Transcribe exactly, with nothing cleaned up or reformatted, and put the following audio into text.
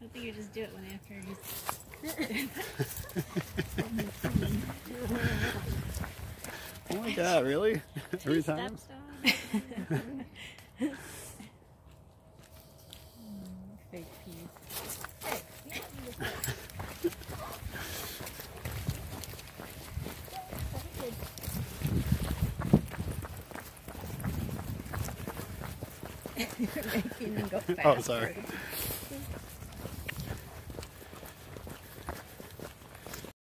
I think you just do it when after he's. Oh my god, really? Every time? Fake peas. You're making them go faster. Oh, sorry.